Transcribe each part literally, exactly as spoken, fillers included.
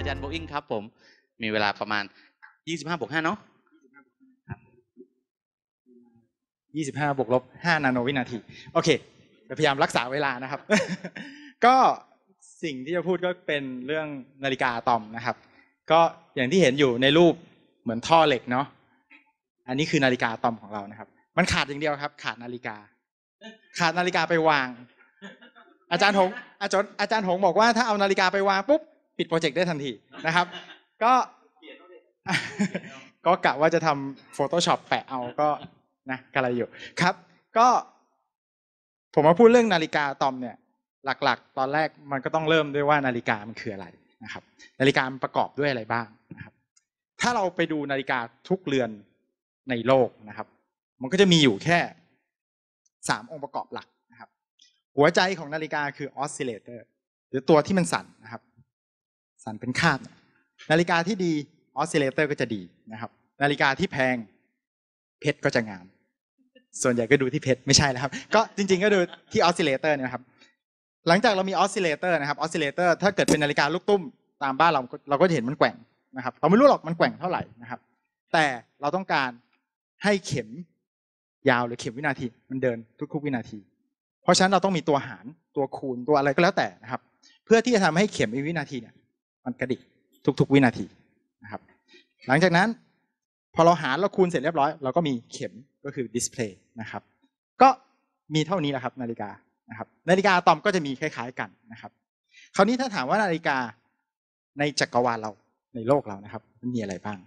อาจารย์โบอิงครับผมมีเวลาประมาณยี่สิบห้าบวกห้าเนาะยี่สิบห้าบวกลบห้านาโนวินาทีโอเคพยายามรักษาเวลานะครับ ก็สิ่งที่จะพูดก็เป็นเรื่องนาฬิกาอะตอมนะครับก็อย่างที่เห็นอยู่ในรูปเหมือนท่อเหล็กเนาะอันนี้คือนาฬิกาอะตอมของเรานะครับมันขาดอย่างเดียวครับขาดนาฬิกาขาดนาฬิกาไปวางอาจารย์หงอาจารย์อาจารย์หงบอกว่าถ้าเอานาฬิกาไปวางปุ๊บปิดโปรเจกต์ได้ทันทีนะครับก็ก็กะว่าจะทำ Photoshop แปะเอาก็นะกะไรอยู่ครับก็ผมมาพูดเรื่องนาฬิกาอะตอมเนี่ยหลักๆตอนแรกมันก็ต้องเริ่มด้วยว่านาฬิกามันคืออะไรนะครับนาฬิกามันประกอบด้วยอะไรบ้างนะครับถ้าเราไปดูนาฬิกาทุกเรือนในโลกนะครับมันก็จะมีอยู่แค่สามองค์ประกอบหลักนะครับหัวใจของนาฬิกาคือออสซิเลเตอร์หรือตัวที่มันสั่นนะครับสั่นเป็นคาบนาฬิกาที่ดีออสซิเลเตอร์ก็จะดีนะครับนาฬิกาที่แพงเพชรก็จะงามส่วนใหญ่ก็ดูที่เพชรไม่ใช่แล้วครับก็จริงๆก็ดูที่ออสซิเลเตอร์นะครับหลังจากเรามีออสซิเลเตอร์นะครับออสซิเลเตอร์ถ้าเกิดเป็นนาฬิกาลูกตุ้มตามบ้านเราเราก็จะเห็นมันแกว่งนะครับเราไม่รู้หรอกมันแกว่งเท่าไหร่นะครับแต่เราต้องการให้เข็มยาวหรือเข็มวินาทีมันเดินทุกๆวินาทีเพราะฉะนั้นเราต้องมีตัวหารตัวคูณตัวอะไรก็แล้วแต่นะครับเพื่อที่จะทำให้เข็มวินาทีเนี่ยมันกระดิกทุกๆวินาทีนะครับหลังจากนั้นพอเราหารเราคูณเสร็จเรียบร้อยเราก็มีเข็มก็คือดิสเพลย์นะครับก็มีเท่านี้แหละครับนาฬิกานะครับนาฬิกาอะตอมก็จะมีคล้ายๆกันนะครับคราวนี้ถ้าถามว่านาฬิกาในจักรวาลเราในโลกเรานะครับมันมีอะไรบ้าง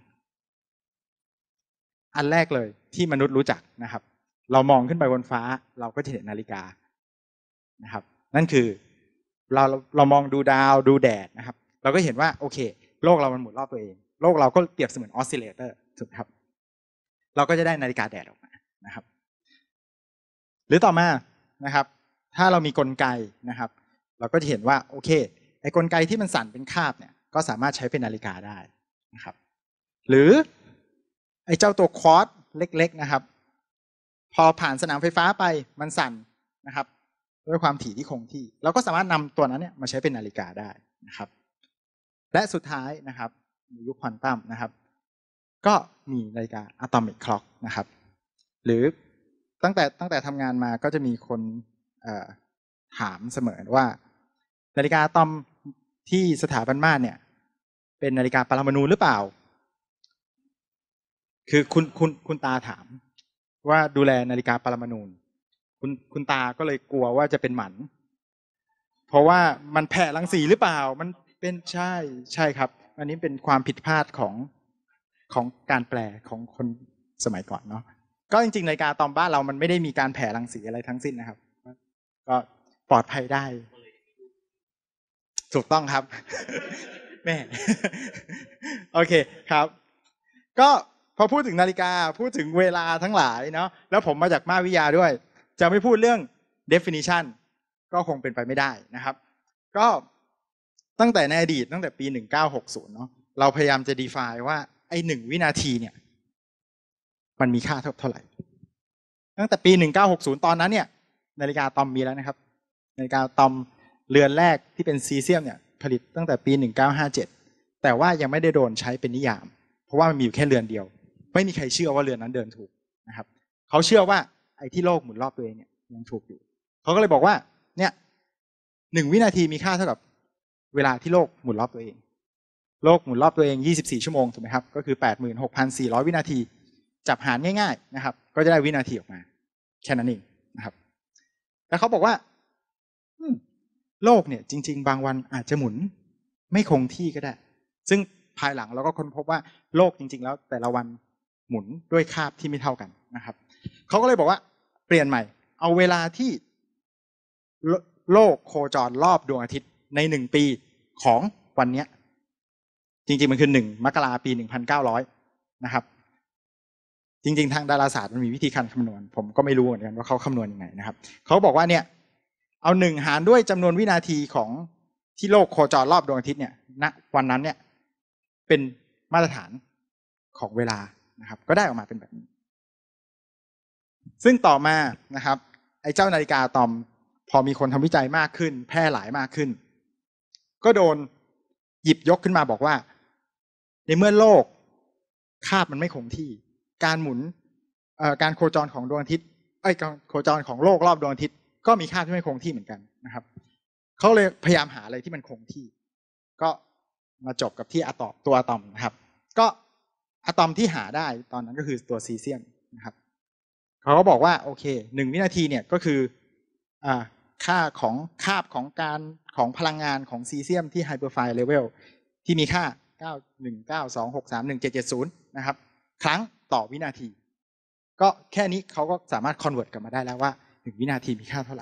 อันแรกเลยที่มนุษย์รู้จักนะครับเรามองขึ้นไปบนฟ้าเราก็จะเห็นนาฬิกานะครับนั่นคือเราเรามองดูดาวดูแดดนะครับเราก็เห็นว่าโอเคโลกเรามันหมุนรอบตัวเองโลกเราก็เปรียบเสมือนออสซิเลเตอร์ถูกครับเราก็จะได้นาฬิกาแดดออกมานะครับหรือต่อมานะครับถ้าเรามีกลไกนะครับเราก็จะเห็นว่าโอเคไอ้กลไกที่มันสั่นเป็นคาบเนี่ยก็สามารถใช้เป็นนาฬิกาได้นะครับหรือไอ้เจ้าตัวควอร์ตเล็กๆนะครับพอผ่านสนามไฟฟ้าไปมันสั่นนะครับด้วยความถี่ที่คงที่เราก็สามารถนำตัวนั้นเนี่ยมาใช้เป็นนาฬิกาได้นะครับและสุดท้ายนะครับในยุคควอนตัมนะครับก็มีนาฬิกาอะตอมิกคล็อกนะครับหรือตั้งแต่ตั้งแต่ทำงานมาก็จะมีคนถามเสมอว่านาฬิกาอะตอมที่สถาบันม่านเนี่ยเป็นนาฬิกาปรมาณูหรือเปล่าคือคุณคุณคุณตาถามว่าดูแลนาฬิกาปรมาณูคุณคุณตาก็เลยกลัวว่าจะเป็นหมันเพราะว่ามันแผ่รังสีหรือเปล่ามันเป็นใช่ใช่ครับอันนี้เป็นความผิดพลาดของของการแปลของคนสมัยก่อนเนาะก็จริงๆนาฬิกาอะตอมบ้านเรามันไม่ได้มีการแผ่รังสีอะไรทั้งสิ้นนะครับก็ปลอดภัยได้ถูกต้องครับแม่โอเคครับก็พอพูดถึงนาฬิกาพูดถึงเวลาทั้งหลายเนาะแล้วผมมาจากมหาวิทยาด้วยจะไม่พูดเรื่อง definition ก็คงเป็นไปไม่ได้นะครับก็ตั้งแต่ในอดีตตั้งแต่ปีหนึ่งเก้าหกศูนย์เนาะเราพยายามจะ define ว่าไอ้หนึ่งวินาทีเนี่ยมันมีค่าเท่าไหร่ตั้งแต่ปีหนึ่งเก้าหกศูนย์ตอนนั้นเนี่ยนาฬิกาอะตอมมีแล้วนะครับนาฬิกาอะตอมเรือนแรกที่เป็นซีเซียมเนี่ยผลิตตั้งแต่ปีหนึ่งเก้าห้าเจ็ดแต่ว่ายังไม่ได้โดนใช้เป็นนิยามเพราะว่ามันมีอยู่แค่เรือนเดียวไม่มีใครเชื่อว่าเรือนนั้นเดินถูกนะครับเขาเชื่อว่าไอ้ที่โลกหมุนรอบตัวเองเนี่ยยังถูกอยู่เขาก็เลยบอกว่าเนี่ยหนึ่งวินาทีมีค่าเท่ากับเวลาที่โลกหมุนรอบตัวเองโลกหมุนรอบตัวเองยี่สิบสี่ชั่วโมงถูกไหมครับก็คือ แปดหมื่นหกพันสี่ร้อย วินาทีจับหารง่ายๆนะครับก็จะได้วินาทีออกมาแค่นั้นเองนะครับแล้วเขาบอกว่าโลกเนี่ยจริงๆบางวันอาจจะหมุนไม่คงที่ก็ได้ซึ่งภายหลังเราก็ค้นพบว่าโลกจริงๆแล้วแต่ละวันหมุนด้วยคาบที่ไม่เท่ากันนะครับเขาก็เลยบอกว่าเปลี่ยนใหม่เอาเวลาที่โลกโคจรรอบดวงอาทิตย์ในหนึ่งปีของวันนี้จริงๆมันคือหนึ่งมกราปีหนึ่งพันเก้าร้อยนะครับจริงๆทางดาราศาสตร์มันมีวิธีการคำนวณผมก็ไม่รู้เหมือนกันว่าเขาคำนวณยังไงนะครับเขาบอกว่าเนี่ยเอาหนึ่งหารด้วยจำนวนวินาทีของที่โลกโคจรรอบดวงอาทิตย์เนี่ยณวันนั้นเนี่ยเป็นมาตรฐานของเวลานะครับก็ได้ออกมาเป็นแบบนี้ซึ่งต่อมานะครับไอ้เจ้านาฬิกาอะตอมพอมีคนทำวิจัยมากขึ้นแพร่หลายมากขึ้นก็โดนหยิบยกขึ้นมาบอกว่าในเมื่อโลกคาบมันไม่คงที่การหมุนการโคจรของดวงอาทิตย์ไอ้การโคจรของโลกรอบดวงอาทิตย์ก็มีค่าที่ไม่คงที่เหมือนกันนะครับเขาเลยพยายามหาอะไรที่มันคงที่ก็มาจบกับที่อะตอมตัวอะตอมนะครับก็อะตอมที่หาได้ตอนนั้นก็คือตัวซีเซียมนะครับเขาก็บอกว่าโอเคหนึ่งวินาทีเนี่ยก็คืออ่าค่าของคาบของการของพลังงานของซีเซียมที่ไฮเปอร์ไฟล์เลเวลที่มีค่าเก้า หนึ่ง เก้า สอง หก สาม หนึ่ง เจ็ด เจ็ด ศูนย์นะครับครั้งต่อวินาทีก็แค่นี้เขาก็สามารถคอนเวิร์ตกลับมาได้แล้วว่าหนึ่งวินาทีมีค่าเท่าไหร่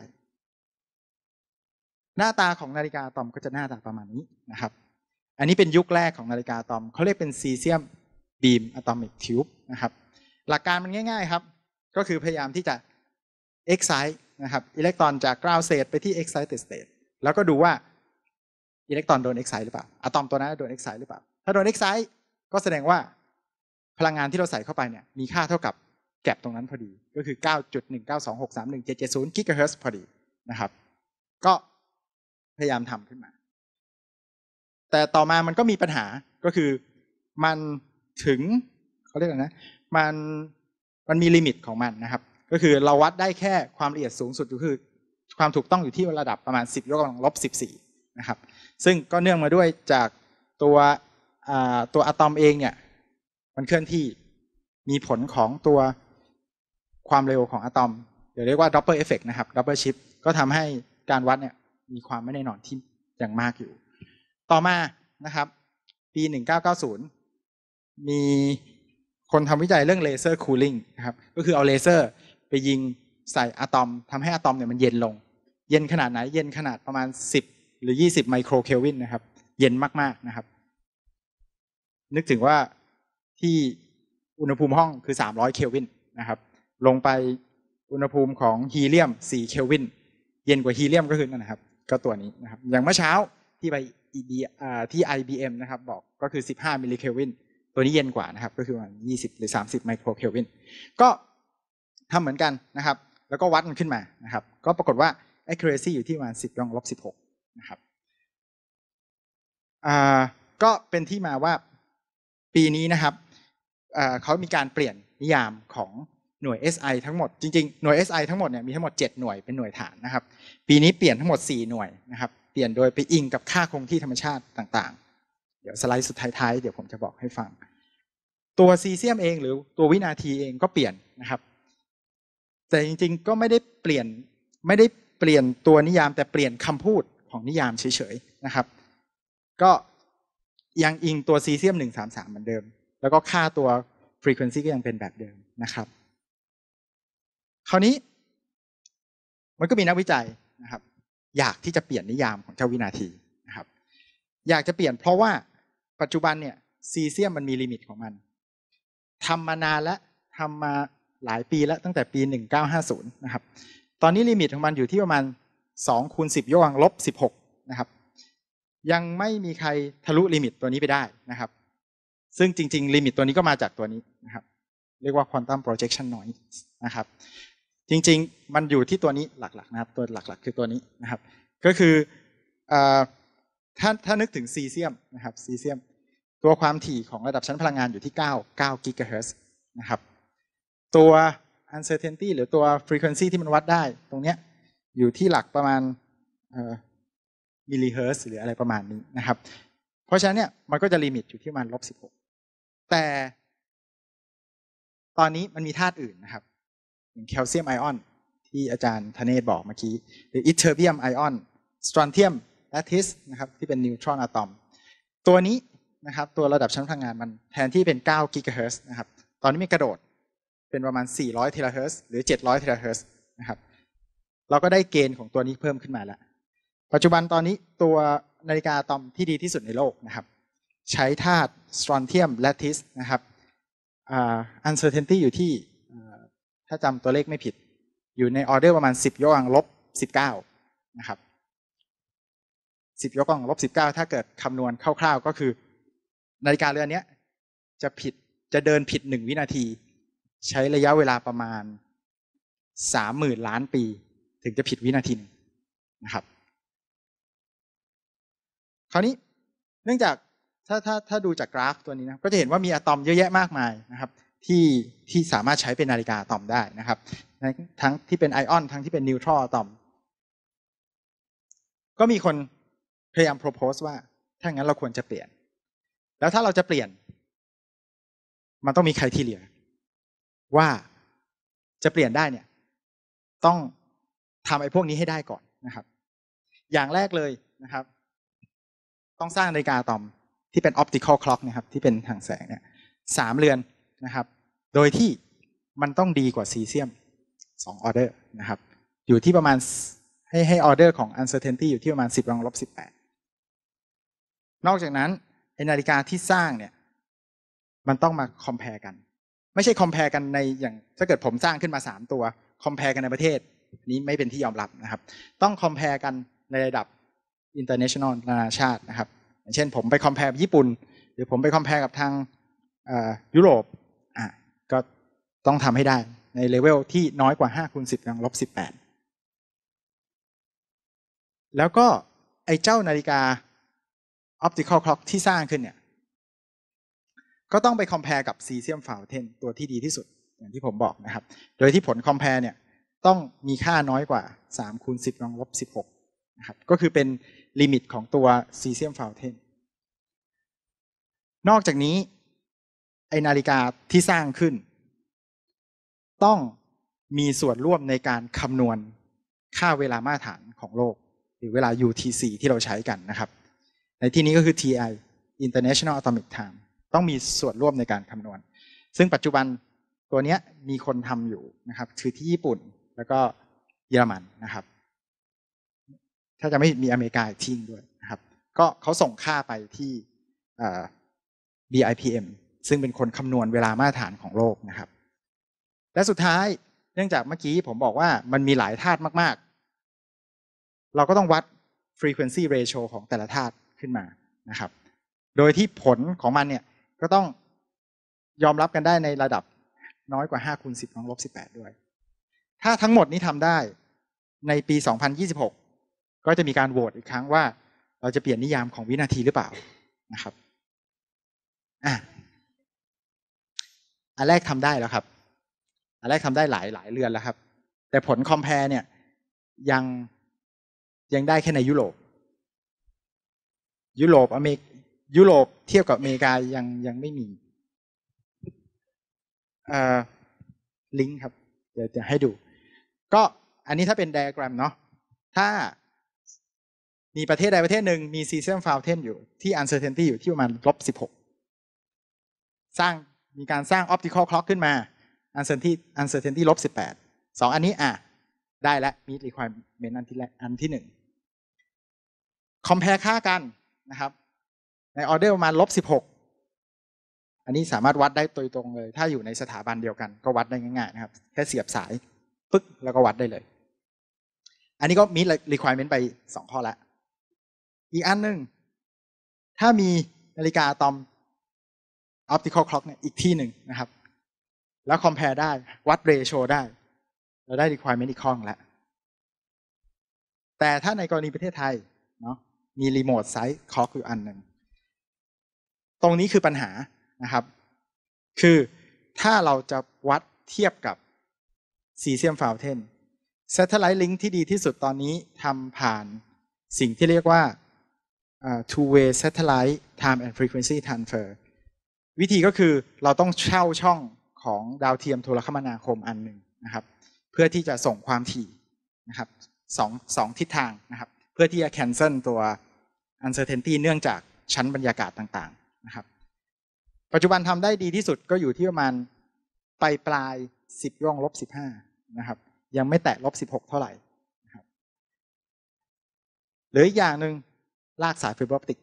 หน้าตาของนาฬิกาอะตอมก็จะหน้าตาประมาณนี้นะครับอันนี้เป็นยุคแรกของนาฬิกาอะตอมเขาเรียกเป็นซีเซียมบีมอะตอมิกทิวบ์นะครับหลักการมันง่ายๆครับก็คือพยายามที่จะ excite นะครับอิเล็กตรอนจาก ground state ไปที่ excited state แล้วก็ดูว่าอิเล็กตรอนโดน excite หรือเปล่าอะตอมตัวนั้นโดน excite หรือเปล่าถ้าโดน excite ก็แสดงว่าพลังงานที่เราใส่เข้าไปเนี่ยมีค่าเท่ากับแก็บตรงนั้นพอดีก็คือ เก้าจุดหนึ่งเก้าสองหกสามหนึ่งเจ็ดเจ็ดศูนย์ กิกะเฮิรตซ์พอดีนะครับก็พยายามทำขึ้นมาแต่ต่อมามันก็มีปัญหาก็คือมันถึงเขาเรียกอะไรนะมันมันมีลิมิตของมันนะครับก็คือเราวัดได้แค่ความละเอียดสูงสุดก็คือความถูกต้องอยู่ที่ระดับประมาณสิบยกกำลังลบสิบสี่นะครับซึ่งก็เนื่องมาด้วยจากตัวตัวอะตอมเองเนี่ยมันเคลื่อนที่มีผลของตัวความเร็วของอะตอมเดี๋ยวเรียกว่า Doppler effect นะครับ Doppler shift ก็ทำให้การวัดเนี่ยมีความไม่แน่นอนที่อย่างมากอยู่ต่อมานะครับปีหนึ่งเก้าเก้าศูนย์มีคนทำวิจัยเรื่องเลเซอร์คูลิ่งนะครับก็คือเอาเลเซอร์ไปยิงใส่อะตอมทำให้อะตอมเนี่ยมันเย็นลงเย็นขนาดไหนเย็นขนาดประมาณสิบหรือยี่สิบไมโครเคลวินนะครับเย็นมากๆนะครับนึกถึงว่าที่อุณหภูมิห้องคือสามร้อยเคลวินนะครับลงไปอุณหภูมิของฮีเลียมสี่เคลวินเย็นกว่าฮีเลียมก็คือนั่นนะครับก็ตัวนี้นะครับอย่างเมื่อเช้าที่ไปที่ ไอ บี เอ็ม นะครับบอกก็คือสิบห้ามิลลิเคลวินตัวนี้เย็นกว่านะครับก็คือประมาณยี่สิบหรือสามสิบไมโครเคลวินก็ทำเหมือนกันนะครับแล้วก็วัดมันขึ้นมานะครับก็ปรากฏว่า accuracy อยู่ที่ประมาณสิบยกกำลังลบสิบหกนะครับอ่าก็เป็นที่มาว่าปีนี้นะครับเขามีการเปลี่ยนนิยามของหน่วย เอส ไอ ทั้งหมดจริงๆหน่วย เอส ไอ ทั้งหมดเนี่ยมีทั้งหมดเจ็ดหน่วยเป็นหน่วยฐานนะครับปีนี้เปลี่ยนทั้งหมดสี่หน่วยนะครับเปลี่ยนโดยไปอิงกับค่าคงที่ธรรมชาติต่างๆเดี๋ยวสไลด์สุดท้ายๆเดี๋ยวผมจะบอกให้ฟังตัวซีเซียมเองหรือตัววินาทีเองก็เปลี่ยนนะครับแต่จริงๆก็ไม่ได้เปลี่ยนไม่ได้เปลี่ยนตัวนิยามแต่เปลี่ยนคำพูดของนิยามเฉยๆนะครับก็ยังอิงตัวซีเซียมหนึ่งสามสามเหมือนเดิมแล้วก็ค่าตัว frequency ก็ยังเป็นแบบเดิมนะครับคราวนี้มันก็มีนักวิจัยนะครับอยากที่จะเปลี่ยนนิยามของเจ้าวินาทีนะครับอยากจะเปลี่ยนเพราะว่าปัจจุบันเนี่ยซีเซียมมันมีลิมิตของมันทำมานานแล้วทำมาหลายปีแล้วตั้งแต่ปีหนึ่งเก้าห้าศูนย์นะครับตอนนี้ลิมิตของมันอยู่ที่ประมาณสองคูณสิบยกกำลังลบสิบหกนะครับยังไม่มีใครทะลุลิมิตตัวนี้ไปได้นะครับซึ่งจริงๆลิมิตตัวนี้ก็มาจากตัวนี้นะครับเรียกว่า quantum projection noise นะครับจริงๆมันอยู่ที่ตัวนี้หลักๆนะครับตัวหลักๆคือตัวนี้นะครับก็คือถ้าถ้านึกถึงซีเซียมนะครับซีเซียมตัวความถี่ของระดับชั้นพลังงานอยู่ที่เก้า เก้ากิกะเฮิรตซ์นะครับตัว uncertainty หรือตัว frequency ที่มันวัดได้ตรงเนี้ยอยู่ที่หลักประมาณมิลลิเฮิรตซ์หรืออะไรประมาณนี้นะครับเพราะฉะนั้นเนี่ยมันก็จะลิมิตอยู่ที่ประมาณลบสิบหกแต่ตอนนี้มันมีธาตุอื่นนะครับอย่างแคลเซียมไอออนที่อาจารย์ธเนศบอกเมื่อกี้หรืออิเทอร์เบียมไอออนสตรอนเทียมแลทิสนะครับที่เป็นนิวตรอนอะตอมตัวนี้นะครับตัวระดับชั้นพลังงานมันแทนที่เป็นเก้ากิกะเฮิรตซ์นะครับตอนนี้มีกระโดดเป็นประมาณสี่ร้อยเทราเฮิรตซ์หรือเจ็ดร้อยเทราเฮิรตซ์นะครับเราก็ได้เกณฑ์ของตัวนี้เพิ่มขึ้นมาแล้วปัจจุบันตอนนี้ตัวนาฬิกาอะตอมที่ดีที่สุดในโลกนะครับใช้ธาตุสตรอนเทียมแลทิสนะครับอ่า uncertainty อยู่ที่ถ้าจำตัวเลขไม่ผิดอยู่ในออเดอร์ประมาณสิบยกกำลังลบสิบเก้านะครับสิบยกกำลังลบสิบเก้าถ้าเกิดคำนวณคร่าวๆก็คือนาฬิกาเรือนนี้จะผิดจะเดินผิดหนึ่งวินาทีใช้ระยะเวลาประมาณสามหมื่นล้านปีถึงจะผิดวินาทีนึงนะครับคราวนี้เนื่องจากถ้าถ้าถ้าดูจากกราฟตัวนี้นะก็จะเห็นว่ามีอะตอมเยอะแยะมากมายนะครับที่ที่สามารถใช้เป็นนาฬิกาอะตอมได้นะครับทั้งที่เป็นไอออนทั้งที่เป็นนิวทรัลอะตอมก็มีคนพยายาม propose ว่าถ้างั้นเราควรจะเปลี่ยนแล้วถ้าเราจะเปลี่ยนมันต้องมีไครทีเรียว่าจะเปลี่ยนได้เนี่ยต้องทำไอ้พวกนี้ให้ได้ก่อนนะครับอย่างแรกเลยนะครับต้องสร้างนาฬิกาอะตอมที่เป็น optical clock นะครับที่เป็นทางแสงเนี่ยสามเรือนนะครับโดยที่มันต้องดีกว่าซีเซียมสองออเดอร์นะครับอยู่ที่ประมาณให้ให้ออเดอร์ของ uncertainty อยู่ที่ประมาณสิบกำลังลบสิบแปดนอกจากนั้นไอ้นาฬิกาที่สร้างเนี่ยมันต้องมา compare กันไม่ใช่ compare กันในอย่างถ้าเกิดผมสร้างขึ้นมาสามตัว compare กันในประเทศนี้ไม่เป็นที่ยอมรับนะครับต้อง compare กันในระดับ international นานาชาตินะครับอย่างเช่นผมไป compare กับญี่ปุ่นหรือผมไป compare กับทางยุโรปอ่ะก็ต้องทำให้ได้ในเลเวลที่น้อยกว่าห้าคูณสิบกำลังลบสิบแปดแล้วก็ไอ้เจ้านาฬิกา optical clock ที่สร้างขึ้นเนี่ยก็ต้องไป compare กับ cesium fountain ตัวที่ดีที่สุดอย่างที่ผมบอกนะครับโดยที่ผล compare เนี่ยต้องมีค่าน้อยกว่าสามคูณสิบกำลังลบสิบหกนะครับก็คือเป็นลิมิตของตัว cesium fountain นอกจากนี้ไอนาฬิกาที่สร้างขึ้นต้องมีส่วนร่วมในการคำนวณค่าเวลามาตรฐานของโลกหรือเวลา ยู ที ซี ที่เราใช้กันนะครับในที่นี้ก็คือ ที ไอ International Atomic Time ต้องมีส่วนร่วมในการคำนวณซึ่งปัจจุบันตัวนี้มีคนทำอยู่นะครับคือที่ญี่ปุ่นแล้วก็เยอรมันนะครับถ้าจะไม่มีอเมริกาอีกที่ด้วยนะครับก็เขาส่งค่าไปที่ บี ไอ พี เอ็ม ซึ่งเป็นคนคำนวณเวลามาตรฐานของโลกนะครับและสุดท้ายเนื่องจากเมื่อกี้ผมบอกว่ามันมีหลายธาตุมากๆเราก็ต้องวัด frequency ratio ของแต่ละธาตุขึ้นมานะครับโดยที่ผลของมันเนี่ยก็ต้องยอมรับกันได้ในระดับน้อยกว่าห้าคูณสิบกำลังลบสิบแปดด้วยถ้าทั้งหมดนี้ทำได้ในปีสองพันยี่สิบหกก็จะมีการโหวตอีกครั้งว่าเราจะเปลี่ยนนิยามของวินาทีหรือเปล่านะครับอ่ะอันแรกทำได้แล้วครับอันแรกทำได้หลายหลายเรือนแล้วครับแต่ผลคอมแพร์เนี่ยยังยังได้แค่ในยุโรปยุโรปอเมริกยุโรปเทียบกับอเมริกายังยังไม่มีเอ่อลิงก์ครับเดี๋ยวจะให้ดูก็อันนี้ถ้าเป็นไดอะแกรมเนาะถ้ามีประเทศใดประเทศหนึ่งมี cesium fountain อยู่ที่ uncertainty อยู่ที่ประมาณลบสิบหกสร้างมีการสร้าง optical clock ขึ้นมา uncertainty uncertainty ลบสิบแปดสองอันนี้อ่ะได้แล้ว meet requirement อันที่แรกอันที่หนึ่ง compare ค่ากันนะครับในออเดอร์ประมาณลบสิบหกอันนี้สามารถวัดได้โดยตรงเลยถ้าอยู่ในสถาบันเดียวกันก็วัดได้ง่ายๆนะครับแค่เสียบสายปึ๊กแล้วก็วัดได้เลยอันนี้ก็ meet requirement ไปสองข้อแล้วอีกอันหนึ่งถ้ามีนาฬิกาอะตอม optical clock เนี่ยอีกที่หนึ่งนะครับแล้ว compare ได้วัด ratio ได้เราได้ requirement อีกข้อนึงแล้วแต่ถ้าในกรณีประเทศไทยเนาะมี remote site clock อยู่อันหนึ่งตรงนี้คือปัญหานะครับคือถ้าเราจะวัดเทียบกับ cesium fountain satellite link ที่ดีที่สุดตอนนี้ทำผ่านสิ่งที่เรียกว่า uh, two way satellite time and frequency transfer วิธีก็คือเราต้องเช่าช่องของดาวเทียมโทรคมนาคมอันหนึ่งนะครับเพื่อที่จะส่งความถี่นะครับสองสองทิศทางนะครับเพื่อที่จะ cancel ตัว uncertainty เนื่องจากชั้นบรรยากาศต่างๆนะครับปัจจุบันทำได้ดีที่สุดก็อยู่ที่ประมาณปลายปลายสิบย่องลบสิบห้านะครับยังไม่แตะลบสิบหกเท่าไหร่นะครับหรืออีกอย่างหนึ่งลากสายไฟเบอร์ออปติก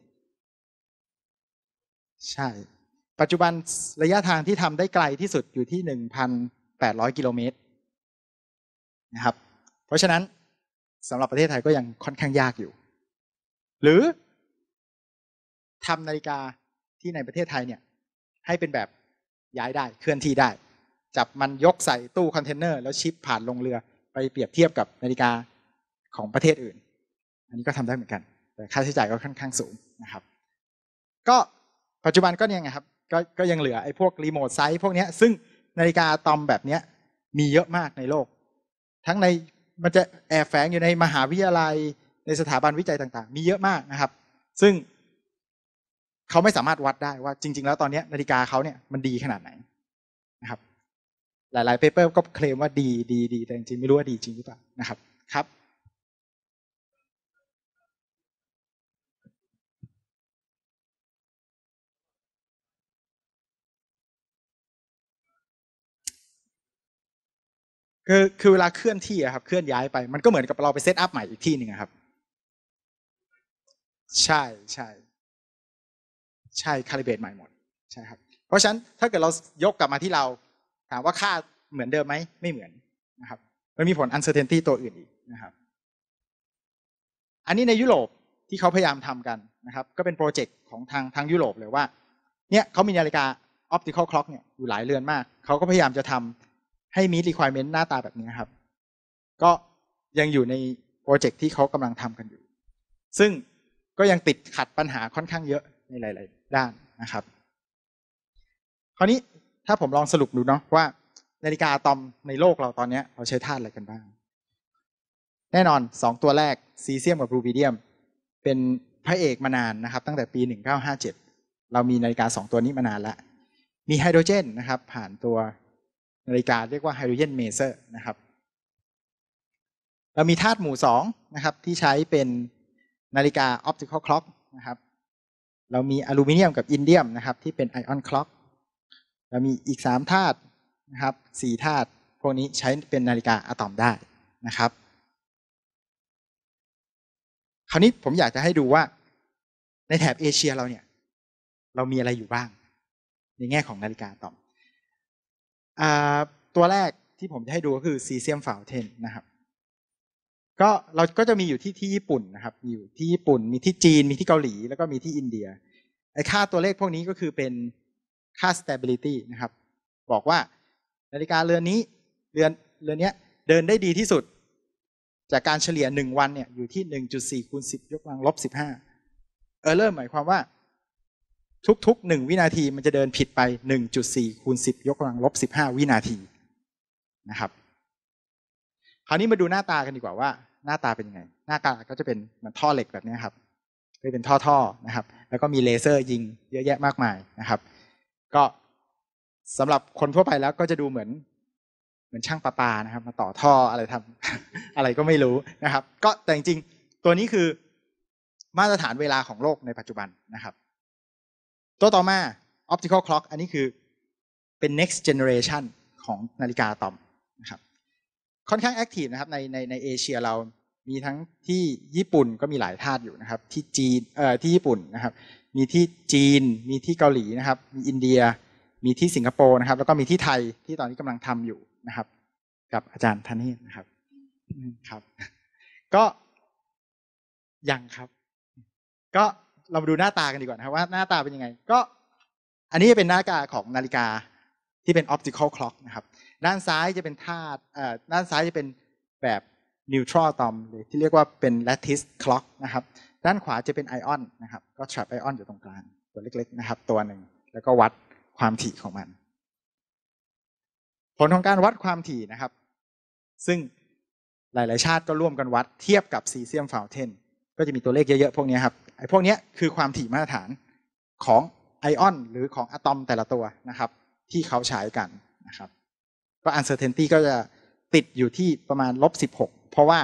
ใช่ปัจจุบันระยะทางที่ทำได้ไกลที่สุดอยู่ที่ หนึ่งพันแปดร้อย กิโลเมตรนะครับเพราะฉะนั้นสำหรับประเทศไทยก็ยังค่อนข้างยากอยู่หรือทำนาฬิกาที่ในประเทศไทยเนี่ยให้เป็นแบบย้ายได้เคลื่อนที่ได้จับมันยกใส่ตู้คอนเทนเนอร์แล้วชิปผ่านลงเรือไปเปรียบเทียบกับนาฬิกาของประเทศอื่นอันนี้ก็ทำได้เหมือนกันแต่ค่าใช้จ่ายก็ค่อนข้างสูงนะครับก็ปัจจุบันก็เนี่ยไงครับก็ก็ยังเหลือไอ้พวกรีโมทไซต์พวกเนี้ยซึ่งนาฬิกาอะตอมแบบเนี้ยมีเยอะมากในโลกทั้งในมันจะแอบแฝงอยู่ในมหาวิทยาลัยในสถาบันวิจัยต่างๆมีเยอะมากนะครับซึ่งเขาไม่สามารถวัดได้ว่าจริงๆแล้วตอนนี้นาฬิกาเขาเนี่ยมันดีขนาดไหนนะครับหลายๆเปเปอร์ก็เคลมว่าดีดีดีแต่จริงๆไม่รู้ว่าดีจริงหรือเปล่านะครับครับคือคือเวลาเคลื่อนที่อะครับเคลื่อนย้ายไปมันก็เหมือนกับเราไปเซตอัพใหม่อีกที่หนึ่งครับใช่ใช่ใช่คาลิเบรตใหม่หมดใช่ครับเพราะฉะนั้นถ้าเกิดเรายกกลับมาที่เราถามว่าค่าเหมือนเดิมไหมไม่เหมือนนะครับมันมีผล uncertainty ตัวอื่นอีกนะครับอันนี้ในยุโรปที่เขาพยายามทำกันนะครับก็เป็นโปรเจกต์ของทางทางยุโรปเลยว่าเนี่ยเขามีนาฬิกา optical clock เนี่ยอยู่หลายเรือนมากเขาก็พยายามจะทำให้ meet requirement หน้าตาแบบนี้ครับก็ยังอยู่ในโปรเจกต์ที่เขากำลังทำกันอยู่ซึ่งก็ยังติดขัดปัญหาค่อนข้างเยอะในหลายๆด้านนะครับคราวนี้ถ้าผมลองสรุปดูเนาะว่านาฬิกาอะตอมในโลกเราตอนนี้เราใช้ธาตุอะไรกันบ้างแน่นอนสองตัวแรกซีเซียมกับรูบิเดียมเป็นพระเอกมานานนะครับตั้งแต่ปีหนึ่งเก้าห้าเจ็ดเรามีนาฬิกาสองตัวนี้มานานแล้วมีไฮโดรเจนนะครับผ่านตัวนาฬิกาเรียกว่าไฮโดรเจนเมเซอร์นะครับเรามีธาตุหมู่สองนะครับที่ใช้เป็นนาฬิกาออปติคอลคล็อกนะครับเรามีอลูมิเนียมกับอินเดียมนะครับที่เป็นไอออนคล็อกเรามีอีกสามธาตุนะครับสี่ธาตุพวกนี้ใช้เป็นนาฬิกาอะตอมได้นะครับคราวนี้ผมอยากจะให้ดูว่าในแถบเอเชียเราเนี่ยเรามีอะไรอยู่บ้างในแง่ของนาฬิกาอะตอมตัวแรกที่ผมจะให้ดูก็คือซีเซียมฟาวเทนนะครับก็เราก็จะมีอยู่ที่ที่ญี่ปุ่นนะครับมีอยู่ที่ญี่ปุ่นมีที่จีนมีที่เกาหลีแล้วก็มีที่อินเดียไอ้ค่าตัวเลขพวกนี้ก็คือเป็นค่า stability นะครับบอกว่านาฬิกาเรือนนี้เรือนเรือนนี้เดินได้ดีที่สุดจากการเฉลี่ยหนึ่งวันเนี่ยอยู่ที่ หนึ่งจุดสี่ คูณ สิบ ยกกำลังลบสิบห้าเออเริ่มหมายความว่าทุกๆหนึ่งวินาทีมันจะเดินผิดไป หนึ่งจุดสี่ คูณ สิบ ยกกำลังลบสิบห้าวินาทีนะครับคราวนี้มาดูหน้าตากันดีกว่าว่าหน้าตาเป็นยังไงหน้าตาก็จะเป็นเหมือนท่อเหล็กแบบนี้ครับก็เป็นท่อๆนะครับแล้วก็มีเลเซอร์ยิงเยอะแยะมากมายนะครับก็สำหรับคนทั่วไปแล้วก็จะดูเหมือนเหมือนช่างประปานะครับมาต่อท่ออะไรทำ อะไรก็ไม่รู้นะครับก็แต่จริงๆตัวนี้คือมาตรฐานเวลาของโลกในปัจจุบันนะครับตัวต่อมา optical clock อันนี้คือเป็น next generation ของนาฬิกาอะตอมนะครับค่อนข้างแอคทีฟนะครับในในในเอเชียเรามีทั้งที่ญี่ปุ่นก็มีหลายธาตุอยู่นะครับที่จีนเอ่อที่ญี่ปุ่นนะครับมีที่จีนมีที่เกาหลีนะครับมีอินเดียมีที่สิงคโปร์นะครับแล้วก็มีที่ไทยที่ตอนนี้กำลังทำอยู่นะครับกับอาจารย์ธเนศนะครับครับก็ยังครับก็เรามาดูหน้าตากันดีกว่านะครับว่าหน้าตาเป็นยังไงก็อันนี้เป็นหน้าตาของนาฬิกาที่เป็น optical clock นะครับด้านซ้ายจะเป็นธาตุเอ่อด้านซ้ายจะเป็นแบบ neutral atom หรือที่เรียกว่าเป็น lattice clock นะครับด้านขวาจะเป็นไอออนนะครับก็ trap ion อยู่ตรงกลางตัวเล็กๆนะครับตัวหนึ่งแล้วก็วัดความถี่ของมันผลของการวัดความถี่นะครับซึ่งหลายๆชาติก็ร่วมกันวัดเทียบกับซีเซียมฟาวเทนก็จะมีตัวเลขเยอะๆพวกนี้ครับไอ้พวกนี้คือความถี่มาตรฐานของไอออนหรือของอะตอมแต่ละตัวนะครับที่เขาใช้กันนะครับก็ uncertainty ก็จะติดอยู่ที่ประมาณลบสิบหกเพราะว่า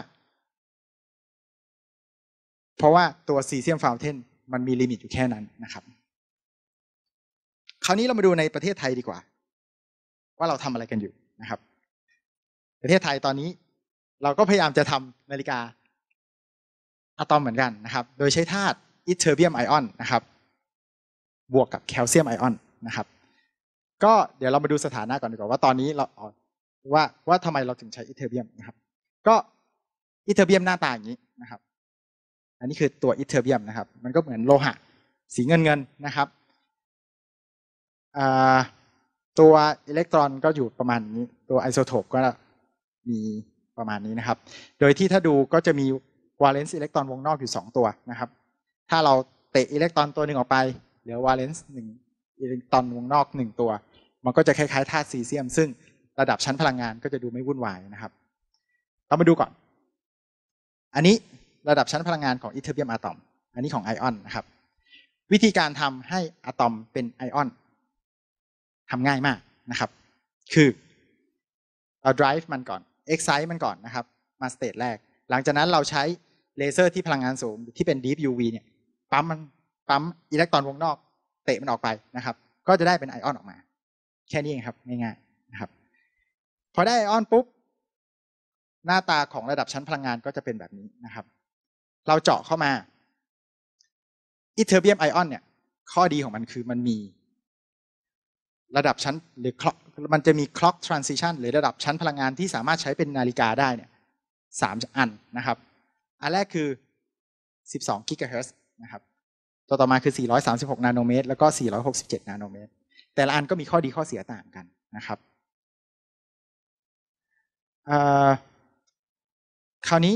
เพราะว่าตัวซีเซียมฟาวเทนมันมีลิมิตอยู่แค่นั้นนะครับคราวนี้เรามาดูในประเทศไทยดีกว่าว่าเราทำอะไรกันอยู่นะครับประเทศไทยตอนนี้เราก็พยายามจะทำนาฬิกาอะตอมเหมือนกันนะครับโดยใช้ธาตุอิเทอร์เบียมไอออนนะครับบวกกับแคลเซียมไอออนนะครับก็เดี๋ยวเรามาดูสถานะก่อนดีกว่าว่าตอนนี้เราว่าว่าทำไมเราถึงใช้อิเทอร์เบียมนะครับก็อิเทอร์เบียมหน้าตาอย่างนี้นะครับอันนี้คือตัวอิเทอร์เบียมนะครับมันก็เหมือนโลหะสีเงินเงินนะครับตัวอิเล็กตรอนก็อยู่ประมาณนี้ตัวไอโซโทปก็มีประมาณนี้นะครับโดยที่ถ้าดูก็จะมีวาเลนซ์อิเล็กตรอนวงนอกอยู่สองตัวนะครับถ้าเราเตะอิเล็กตรอนตัวหนึ่งออกไปเหลือวาเลนซ์หนึ่งอิเล็กตรอนวงนอกหนึ่งตัวมันก็จะคล้ายๆธาตุซีเซียมซึ่งระดับชั้นพลังงานก็จะดูไม่วุ่นวายนะครับเรามาดูก่อนอันนี้ระดับชั้นพลังงานของอิเทอร์เบียมอะตอมอันนี้ของไอออนนะครับวิธีการทำให้อะตอมเป็นไอออนทำง่ายมากนะครับคือเรา drive มันก่อน excite มันก่อนนะครับมาสเตจแรกหลังจากนั้นเราใช้เลเซอร์ที่พลังงานสูงที่เป็น deep ยู วี เนี่ยปั๊มมันปั๊มอิเล็กตรอนวงนอกเตะมันออกไปนะครับก็จะได้เป็นไอออนออกมาแค่นี้เองครับง่ายๆนะครับพอได้ไอออนปุ๊บหน้าตาของระดับชั้นพลังงานก็จะเป็นแบบนี้นะครับเราเจาะเข้ามาอิเทอร์เบียมไอออนเนี่ยข้อดีของมันคือมันมีระดับชั้นหรือมันจะมี clock transition หรือระดับชั้นพลังงานที่สามารถใช้เป็นนาฬิกาได้เนี่ยสามอันนะครับอันแรกคือสิบสองกิกะเฮิรตซ์นะครับตัวต่อมาคือสี่ร้อยสามสิบหกนาโนเมตรแล้วก็สี่ร้อยหกสิบเจ็ดนาโนเมตรแต่ละอันก็มีข้อดีข้อเสียต่างกันนะครับคราวนี้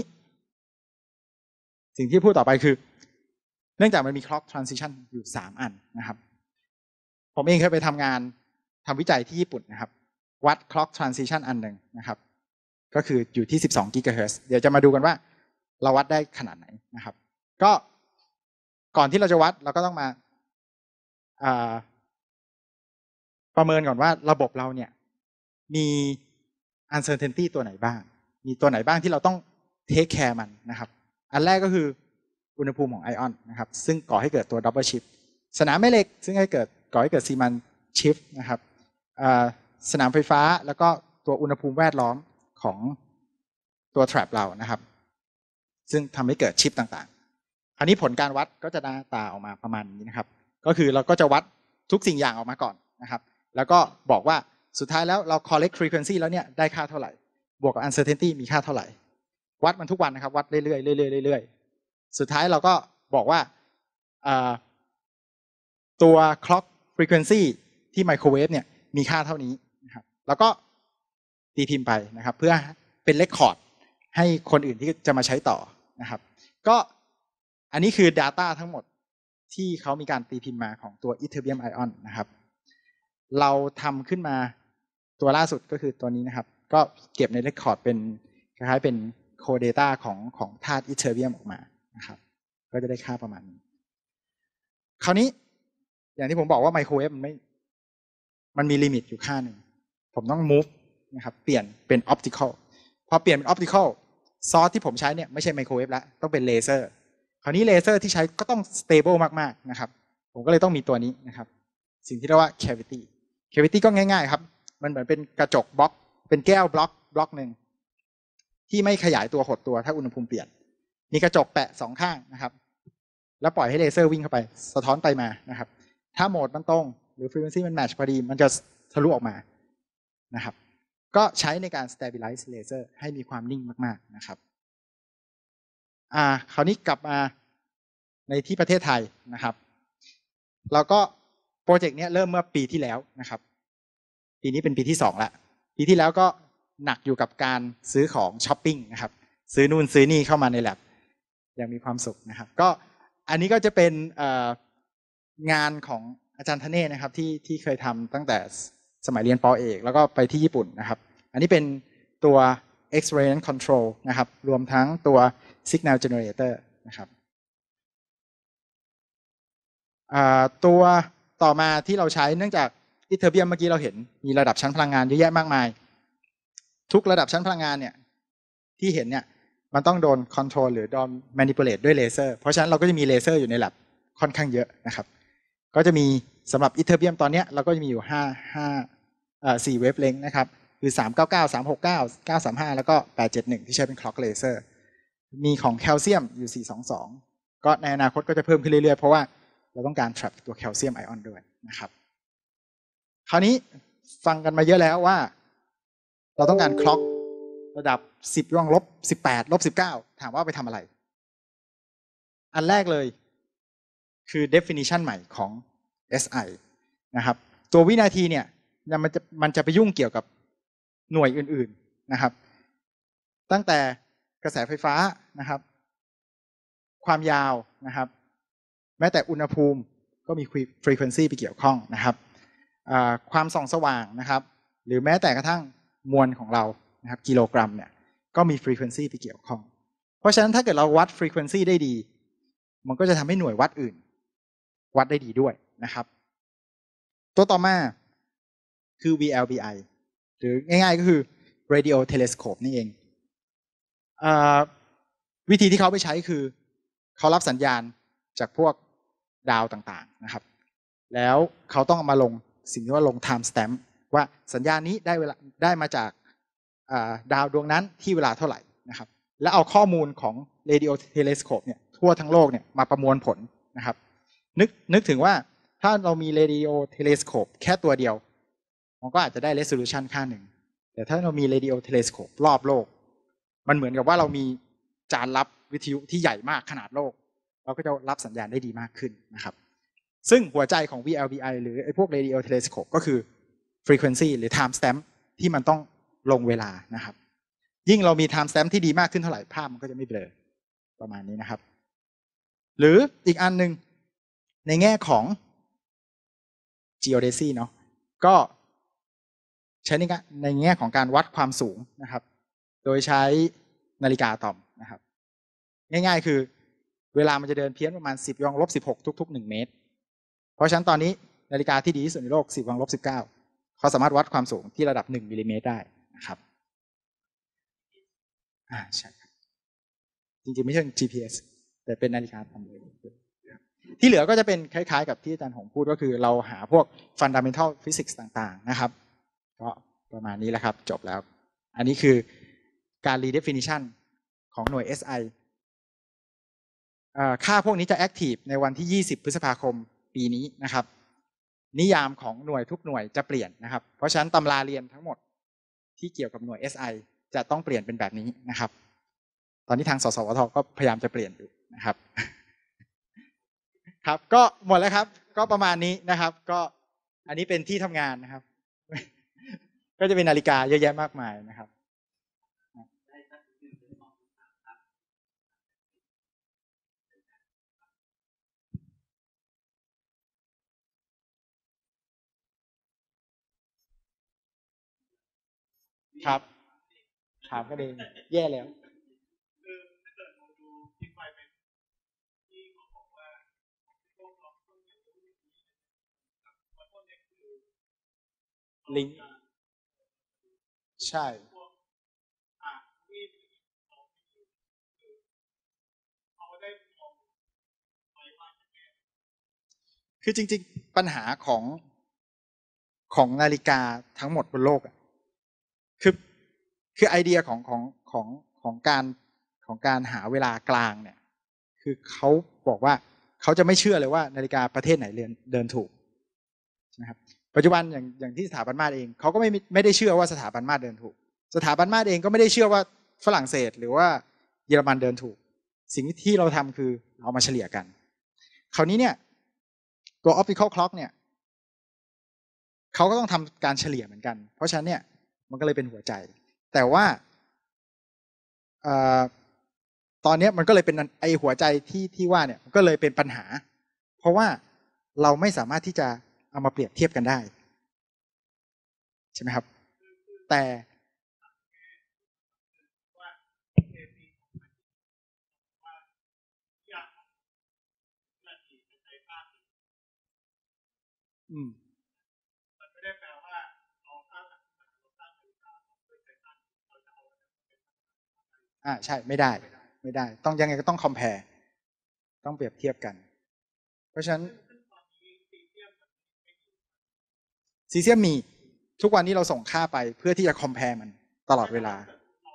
สิ่งที่พูดต่อไปคือเนื่องจากมันมี clock transition อยู่สามอันนะครับผมเองเคยไปทำงานทำวิจัยที่ญี่ปุ่นนะครับวัด clock transition อันหนึ่งนะครับก็คืออยู่ที่สิบสองกิกะเฮิรตซ์เดี๋ยวจะมาดูกันว่าเราวัดได้ขนาดไหนนะครับก็ก่อนที่เราจะวัดเราก็ต้องมาประเมินก่อนว่าระบบเราเนี่ยมี uncertainty ตัวไหนบ้างมีตัวไหนบ้างที่เราต้อง take care มันนะครับอันแรกก็คืออุณหภูมิของไอออนนะครับซึ่งก่อให้เกิดตัว double shift สนามแม่เหล็กซึ่งให้เกิดก่อให้เกิดซีมันชิฟนะครับสนามไฟฟ้าแล้วก็ตัวอุณหภูมิแวดล้อมของตัว trap เรานะครับซึ่งทำให้เกิดชิปต่างๆคราวนี้ผลการวัดก็จะหน้าตาออกมาประมาณนี้นะครับก็คือเราก็จะวัดทุกสิ่งอย่างออกมาก่อนนะครับแล้วก็บอกว่าสุดท้ายแล้วเรา collect frequency แล้วเนี่ยได้ค่าเท่าไหร่บวกกับ uncertainty มีค่าเท่าไหร่วัดมันทุกวันนะครับวัดเรื่อยๆเรื่อยๆเรื่อยๆสุดท้ายเราก็บอกว่าตัว clock frequency ที่ไมโครเวฟเนี่ยมีค่าเท่านี้นะครับแล้วก็ตีพิมพ์ไปนะครับเพื่อเป็นเรคคอร์ดให้คนอื่นที่จะมาใช้ต่อนะครับก็อันนี้คือ Data ทั้งหมดที่เขามีการตีพิมพ์มาของตัว Ytterbium Ion นะครับเราทำขึ้นมาตัวล่าสุดก็คือตัวนี้นะครับก็เก็บในเรคคอร์ดเป็นคล้ายๆเป็นโคเดต้าของของธาตุ Ytterbium ออกมานะครับก็จะได้ค่าประมาณนี้คราวนี้อย่างที่ผมบอกว่าไมโครเวฟมันไม่มันมีลิมิตอยู่ค่าหนึ่งผมต้อง move นะครับเปลี่ยนเป็น optical พอเปลี่ยนเป็น optical ซอสที่ผมใช้เนี่ยไม่ใช่ไมโครเวฟแล้วต้องเป็นเลเซอร์คราวนี้เลเซอร์ที่ใช้ก็ต้อง stable มากๆนะครับผมก็เลยต้องมีตัวนี้นะครับสิ่งที่เรียกว่า cavity cavity ก็ง่ายๆครับมันเหมือนเป็นกระจกบล็อกเป็นแก้วบล็อกบล็อกหนึ่งที่ไม่ขยายตัวหดตัวถ้าอุณหภูมิเปลี่ยนมีกระจกแปะสองข้างนะครับแล้วปล่อยให้เลเซอร์วิ่งเข้าไปสะท้อนไปมานะครับถ้าโหมดมันตรงหรือ frequency มัน match พอดีมันจะทะลุออกมานะครับก็ใช้ในการ stabilize laser ให้มีความนิ่งมากๆนะครับอ่าคราวนี้กลับมาในที่ประเทศไทยนะครับเราก็โปรเจกต์นี้เริ่มเมื่อปีที่แล้วนะครับปีนี้เป็นปีที่สองละปีที่แล้วก็หนักอยู่กับการซื้อของช้อปปิ้งนะครับซื้อนู่นซื้อนี่เข้ามาในแลบอย่างมีความสุขนะครับก็อันนี้ก็จะเป็นงานของอาจารย์ธเนศนะครับที่ที่เคยทำตั้งแต่สมัยเรียนป.เอกแล้วก็ไปที่ญี่ปุ่นนะครับอันนี้เป็นตัว X-ray control นะครับรวมทั้งตัว signal generator นะครับตัวต่อมาที่เราใช้เนื่องจากอิเทอร์เบียมเมื่อกี้เราเห็นมีระดับชั้นพลังงานเยอะแยะมากมายทุกระดับชั้นพลังงานเนี่ยที่เห็นเนี่ยมันต้องโดน control หรือโดน manipulate ด้วยเลเซอร์เพราะฉะนั้นเราก็จะมีเลเซอร์อยู่ใน lab ค่อนข้างเยอะนะครับก็จะมีสำหรับอิเทอร์เบียมตอนนี้เราก็จะมีอยู่ห้า ห้าเอ่อสี่เวฟเลงนะครับคือสามเก้าเก้า สามหกเก้า เก้าสามห้าแล้วก็แปดเจ็ดหนึ่งที่ใช้เป็น clock laser มีของแคลเซียมอยู่สี่สองสองก็ในอนาคตก็จะเพิ่มขึ้นเรื่อยๆเพราะว่าเราต้องการ trap ตัวแคลเซียมไอออนด้วยนะครับคราวนี้ฟังกันมาเยอะแล้วว่าเราต้องการ clock ระดับสิบร่วงลบสิบแปดลบสิบเก้าถามว่าไปทำอะไรอันแรกเลยคือ definition ใหม่ของ เอส ไอ นะครับตัววินาทีเนี่ยมันจะมันจะไปยุ่งเกี่ยวกับหน่วยอื่นๆนะครับตั้งแต่กระแสไฟฟ้านะครับความยาวนะครับแม้แต่อุณหภูมิก็มี frequency ไปเกี่ยวข้องนะครับความส่องสว่างนะครับหรือแม้แต่กระทั่งมวลของเรานะครับกิโลกรัมเนี่ยก็มี frequency ไปเกี่ยวข้องเพราะฉะนั้นถ้าเกิดเราวัด frequency ได้ดีมันก็จะทำให้หน่วยวัดอื่นวัดได้ดีด้วยนะครับตัวต่อมาคือ วี แอล บี ไอ หรือง่ายๆก็คือ radio telescope นี่เองวิธีที่เขาไปใช้คือเขารับสัญญาณจากพวกดาวต่างๆนะครับแล้วเขาต้องเอามาลงสิ่งที่ว่าลง time stamp ว่าสัญญาณนี้ได้เวลาได้มาจากดาวดวงนั้นที่เวลาเท่าไหร่นะครับแล้วเอาข้อมูลของ radio telescope เนี่ยทั่วทั้งโลกเนี่ยมาประมวลผลนะครับนึกนึกถึงว่าถ้าเรามี radio telescope แค่ตัวเดียวมันก็อาจจะได้ resolution ค่าหนึ่งแต่ถ้าเรามี radio telescope รอบโลกมันเหมือนกับว่าเรามีจานรับวิทยุที่ใหญ่มากขนาดโลกเราก็จะรับสัญญาณได้ดีมากขึ้นนะครับซึ่งหัวใจของ วี แอล บี ไอ หรือไอ้พวก radio telescope ก็คือ frequency หรือ time stamp ที่มันต้องลงเวลานะครับยิ่งเรามี time stamp ที่ดีมากขึ้นเท่าไหร่ภาพมันก็จะไม่เบลอประมาณนี้นะครับหรืออีกอันหนึ่งในแง่ของ geodesy เนาะก็ใช้ในในแง่ของการวัดความสูงนะครับโดยใช้นาฬิกาอะตอมนะครับง่ายๆคือเวลามันจะเดินเพี้ยนประมาณสิบยองลบสิบหกทุกๆหนึ่งเมตรเพราะฉะนั้นตอนนี้นาฬิกาที่ดีที่สุดในโลกสิบยองลบสิบเก้าเขาสามารถวัดความสูงที่ระดับหนึ่งมิลลิเมตรได้นะครับอ่าใช่ครับจริงๆไม่ใช่ จี พี เอส แต่เป็นนาฬิกาทำเลยที่เหลือก็จะเป็นคล้ายๆกับที่อาจารย์หงพูดก็คือเราหาพวก fundamental physics ต่างๆนะครับก็ประมาณนี้แหละครับจบแล้วอันนี้คือการ redefinition ของหน่วย เอส ไอ ค่าพวกนี้จะ active ในวันที่ยี่สิบพฤษภาคมปีนี้นะครับนิยามของหน่วยทุกหน่วยจะเปลี่ยนนะครับเพราะฉะนั้นตำราเรียนทั้งหมดที่เกี่ยวกับหน่วย เอส ไอ จะต้องเปลี่ยนเป็นแบบนี้นะครับตอนนี้ทางสสวทก็พยายามจะเปลี่ยนอยู่นะครับครับก็หมดแล้วครับก็ประมาณนี้นะครับก็อันนี้เป็นที่ทำงานนะครับก็จะเป็นนาฬิกาเยอะแยะมากมายนะครับครับถามกันเองแย่แล้วลิงก์ใช่คือจริงๆปัญหาของของนาฬิกาทั้งหมดบนโลกคือคือไอเดียของของของของการของการหาเวลากลางเนี่ยคือเขาบอกว่าเขาจะไม่เชื่อเลยว่านาฬิกาประเทศไหนเดินเดินถูกนะครับปัจจุบันอย่างอย่างที่สถาบันมาตรเองเขาก็ไม่ไม่ได้เชื่อว่าสถาบันมาตรเดินถูกสถาบันมาตรเองก็ไม่ได้เชื่อว่าฝรั่งเศสหรือว่าเยอรมันเดินถูกสิ่งที่เราทำคือเอามาเฉลี่ยกันคราวนี้เนี่ยตัว optical clock เนี่ยเขาก็ต้องทำการเฉลี่ยเหมือนกันเพราะฉะนั้นเนี่ยมันก็เลยเป็นหัวใจแต่ว่าตอนนี้มันก็เลยเป็นไอหัวใจที่ที่ว่าเนี่ยมันก็เลยเป็นปัญหาเพราะว่าเราไม่สามารถที่จะเอามาเปรียบเทียบกันได้ใช่ไหมครับแต่อืมอ่าใช่ไม่ได้ไม่ได้ต้องยังไงก็ต้องคอมเพลต้องเปรียบเทียบกันเพราะฉะนั้นซีเซียมมีทุกวันนี้เราส่งค่าไปเพื่อที่จะคอมเพลมันตลอดเวลา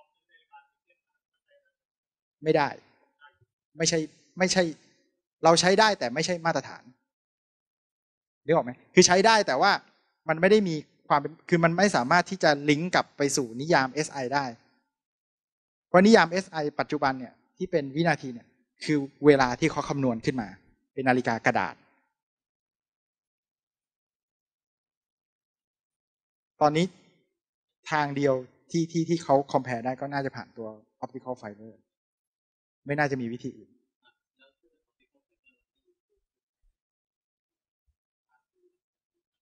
ไม่ได้ไม่ใช่ไม่ใช่เราใช้ได้แต่ไม่ใช่มาตรฐานนึกออกไหมคือใช้ได้แต่ว่ามันไม่ได้มีความคือมันไม่สามารถที่จะลิงก์กลับไปสู่นิยาม เอส ไอ ได้เพราะนิยาม เอส ไอ ปัจจุบันเนี่ยที่เป็นวินาทีเนี่ยคือเวลาที่เขาคำนวณขึ้นมาเป็นนาฬิกากระดาษตอนนี้ทางเดียวที่ที่ที่เขาคอมเพลได้ก็น่าจะผ่านตัว optical fiber ไม่น่าจะมีวิธีอื่น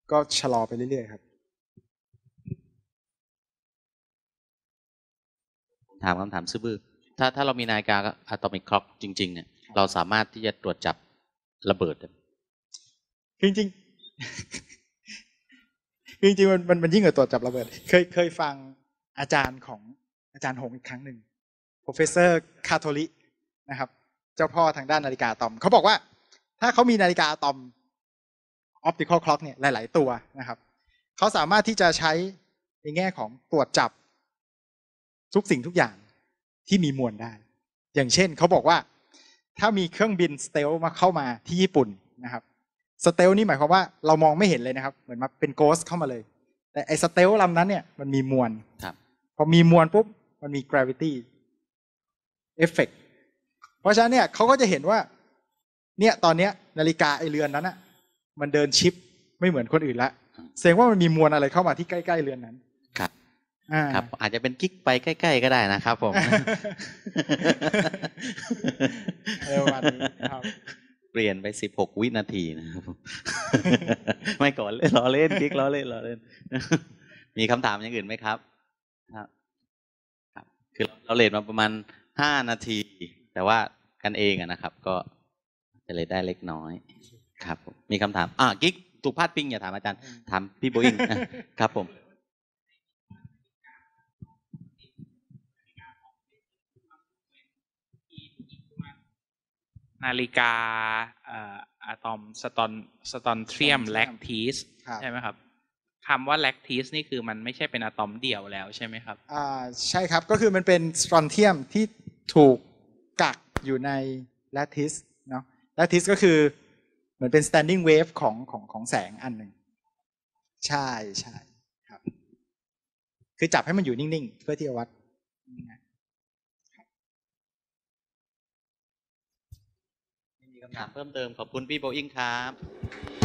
ก็ชะลอไปเรื่อยๆครับถามคำถามซื่อๆถ้าถ้าเรามีนาฬิกาอะตอมิกคล็อกจริงๆเนี่ยเราสามารถที่จะตรวจจับระเบิดได้จริงๆ จริงๆมันมันมันยิ่งกว่าตรวจจับระเบิด เคยเคยฟังอาจารย์ของอาจารย์หงอีกครั้งหนึ่ง professor คาโทลินะครับ เจ้าพ่อทางด้านนาฬิกาอะตอมเขาบอกว่า ถ้าเขามีนาฬิกาอะตอม optical clock เนี่ยหลายๆตัวนะครับเขาสามารถที่จะใช้ในแง่ของตรวจจับทุกสิ่งทุกอย่างที่มีมวลได้ อย่างเช่นเขาบอกว่าถ้ามีเครื่องบินสเตลมาเข้ามาที่ญี่ปุ่นนะครับสเตลนี่หมายความว่าเรามองไม่เห็นเลยนะครับเหมือนมาเป็นโกสเข้ามาเลยแต่ไอ้สเตลลำนั้นเนี่ยมันมีมวลพอมีมวลปุ๊บมันมี gravity effect เพราะฉะนั้นเนี่ยเขาก็จะเห็นว่าเนี่ยตอนเนี้ยนาฬิกาไอเรือนนั้นอ่ะมันเดินชิปไม่เหมือนคนอื่นละแสดงว่ามันมีมวลอะไรเข้ามาที่ใกล้ๆเรือนนั้นครับครับอาจจะเป็นกิ๊กไปใกล้ๆก็ได้นะครับผมเร็ววันนี้ครับเปลี่ยนไปสิบหกวินาทีนะครับไม่ก่อนเล่นล้อเล่นกิ๊กล้อเล่นล้อเล่นมีคำถามอย่างอื่นไหมครับครับครับคือเราเลทมาประมาณห้านาทีแต่ว่ากันเองอะนะครับก็จะเลยได้เล็กน้อยครับมีคำถามอ่ะกิ๊กถูกพาดพิงอย่าถามอาจารย์ถามพี่โบอิงครับผมนาฬิกาอะตอมสตอนสตอนเทรียมแลคทีสใช่ไหมครับคำว่าแลคทีสนี่คือมันไม่ใช่เป็นอะตอมเดี่ยวแล้วใช่ไหมครับอ่าใช่ครับก็คือมันเป็นสตรอนเทียมที่ถูกกักอยู่ในแลคทีสเนาะแลคทีสก็คือเหมือนเป็น standing wave ของของของแสงอันหนึ่งใช่ใช่ครับคือจับให้มันอยู่นิ่งๆเพื่อที่จะวัดมีคำถามเพิ่มเติมขอบคุณพี่โบอิงครับ